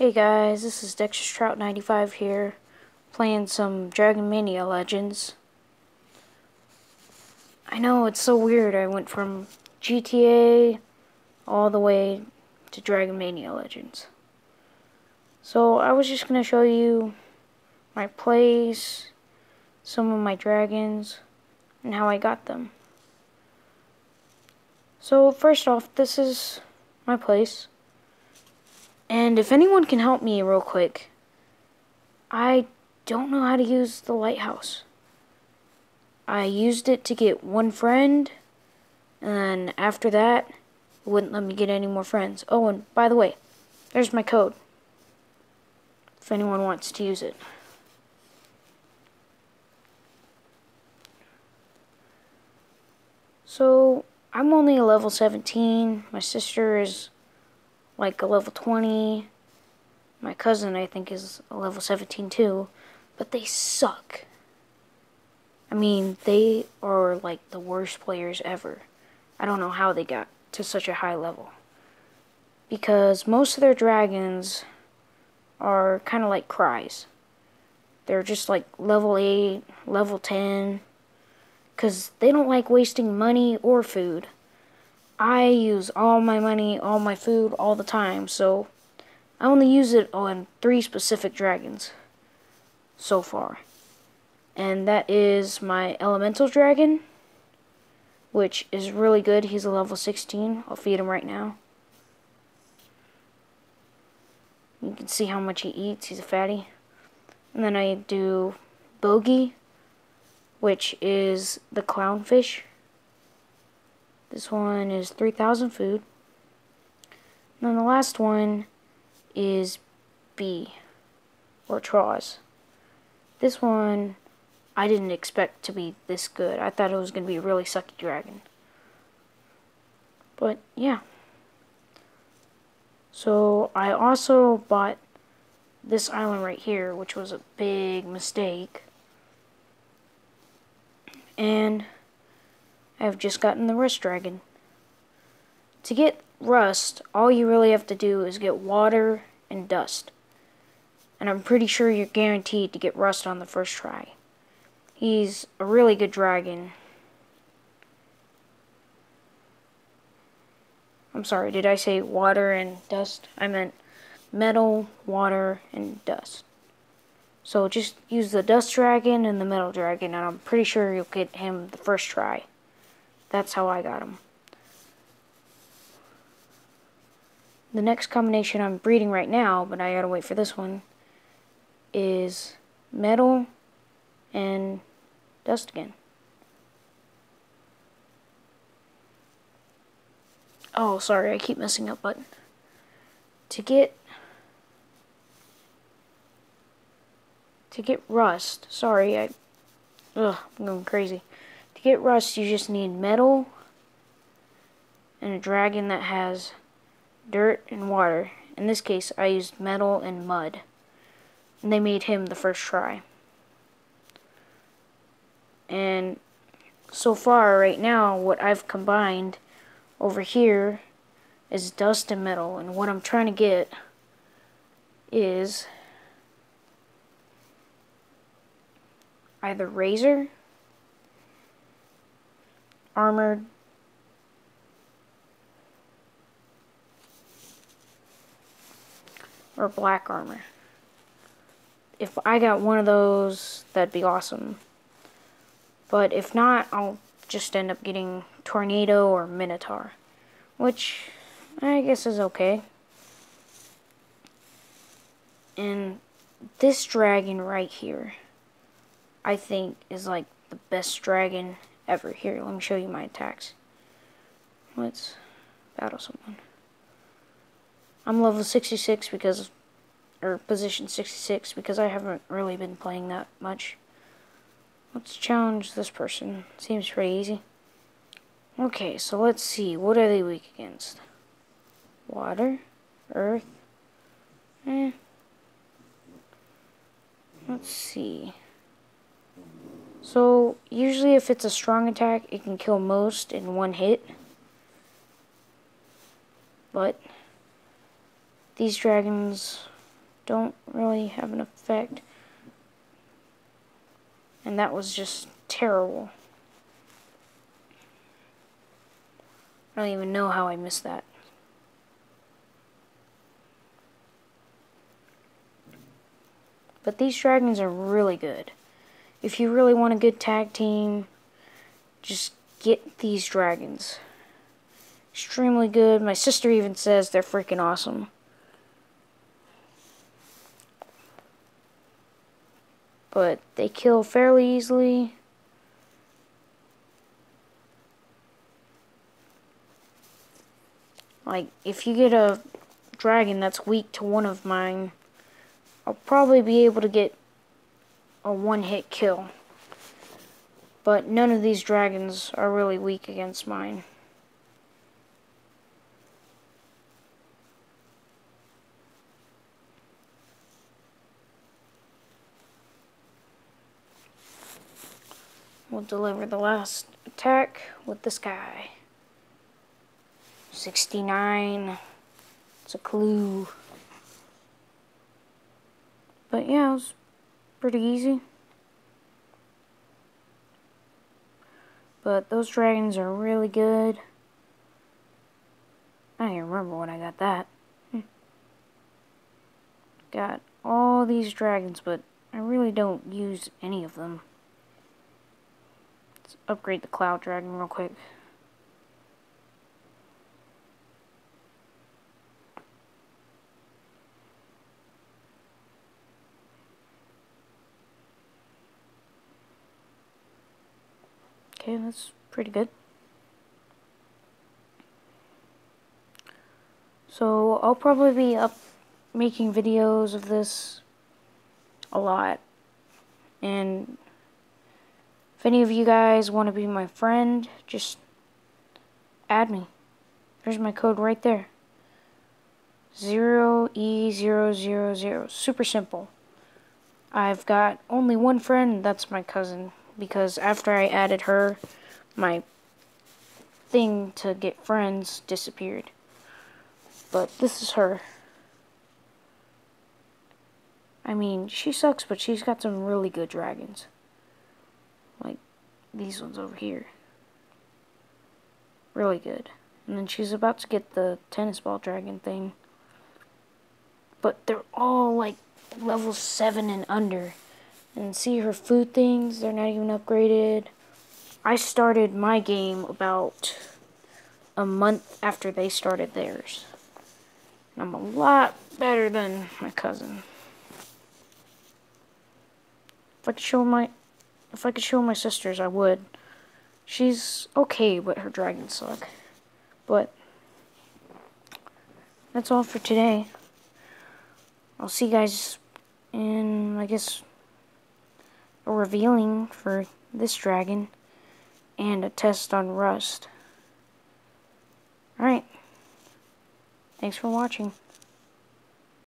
Hey guys, this is Dexter's Trout 95 here, playing some Dragon Mania Legends. I know, it's so weird, I went from GTA all the way to Dragon Mania Legends. So I was just going to show you my plays, some of my dragons, and how I got them. So first off, this is my place. And if anyone can help me real quick, I don't know how to use the lighthouse. I used it to get one friend, and then after that, it wouldn't let me get any more friends. Oh, and by the way, there's my code, if anyone wants to use it. So, I'm only a level 17, my sister is like a level 20, my cousin I think is a level 17 too, but they suck. I mean, they are like the worst players ever. I don't know how they got to such a high level. Because most of their dragons are kind of like Cries. They're just like level 8, level 10. Because they don't like wasting money or food. I use all my money, all my food, all the time. So I only use it on 3 specific dragons so far. And that is my Elemental Dragon, which is really good. He's a level 16. I'll feed him right now. You can see how much he eats. He's a fatty. And then I do Bogey, which is the clownfish. This one is 3,000 food. And then the last one is Bee, or Troz. This one I didn't expect to be this good. I thought it was going to be a really sucky dragon. But yeah. So I also bought this island right here, which was a big mistake. And I've just gotten the Rust Dragon. To get Rust, all you really have to do is get water and dust. And I'm pretty sure you're guaranteed to get Rust on the first try. He's a really good dragon. I'm sorry, did I say water and dust? I meant metal, water, and dust. So just use the dust dragon and the metal dragon, and I'm pretty sure you'll get him the first try. That's how I got him. The next combination I'm breeding right now, but I gotta wait for this one, is metal and dust again. Oh, sorry, I keep messing up, but to get Rust, sorry, I'm going crazy. To get Rust, you just need metal and a dragon that has dirt and water. In this case, I used metal and mud, and they made him the first try. And so far, right now, what I've combined over here is dust and metal, and what I'm trying to get is either Razor, Armored, or Black Armor. If I got one of those, that'd be awesome. But if not, I'll just end up getting Tornado or Minotaur, which I guess is okay. And this dragon right here, I think is like the best dragon ever. Here, let me show you my attacks. Let's battle someone. I'm level 66 because, or position 66 because I haven't really been playing that much. Let's challenge this person. Seems pretty easy. Okay, so let's see. What are they weak against? Water, earth. Let's see. So, usually if it's a strong attack, it can kill most in one hit. But these dragons don't really have an effect. And that was just terrible. I don't even know how I missed that. But these dragons are really good. If you really want a good tag team, just get these dragons. Extremely good. My sister even says they're freaking awesome. But they kill fairly easily. Like, if you get a dragon that's weak to one of mine, I'll probably be able to get a one-hit kill. But none of these dragons are really weak against mine. We'll deliver the last attack with this guy. 69. It's a clue. But yeah, it was pretty easy. But those dragons are really good. I don't even remember when I got that. Got all these dragons, but I really don't use any of them. Let's upgrade the Cloud Dragon real quick. Okay, that's pretty good. So I'll probably be making videos of this a lot. And if any of you guys want to be my friend, just add me. There's my code right there. 0E000. Super simple. I've got only one friend, that's my cousin. Because after I added her, my thing to get friends disappeared. But this is her. I mean, she sucks, but she's got some really good dragons. Like these ones over here. Really good. And then she's about to get the tennis ball dragon thing. But they're all like level 7 and under. And see her food things, they're not even upgraded. I started my game about a month after they started theirs. And I'm a lot better than my cousin. If I could show my sisters, I would. She's okay, but her dragons suck. But that's all for today. I'll see you guys in, I guess, a revealing for this dragon and a test on Rust. Alright. Thanks for watching.